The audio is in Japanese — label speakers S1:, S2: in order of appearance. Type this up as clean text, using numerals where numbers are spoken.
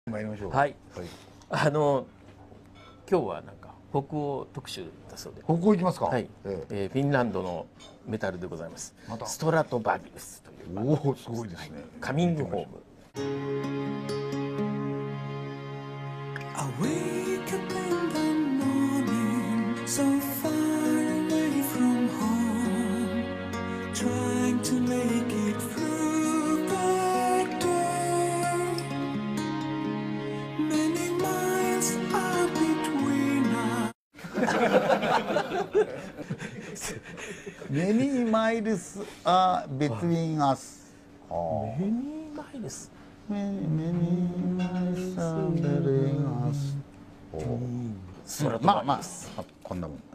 S1: 参りましょう。
S2: はい。
S1: はい。
S2: 今日はなんか北欧特集だそうで。
S1: ここ行きますか。
S2: はい。フィンランドのメタルでございます。
S1: また
S2: ストラトバリウスというバンド。
S1: おお、すごいですね。
S2: カミングホーム。
S3: I wake up in the morning, so far away from home, trying to make it through the day. Many miles are between us.
S1: Many miles are between us.
S2: メニーマイルス。
S1: Many miles are between us.
S2: ストラトバリウス。
S1: まあこんなもん。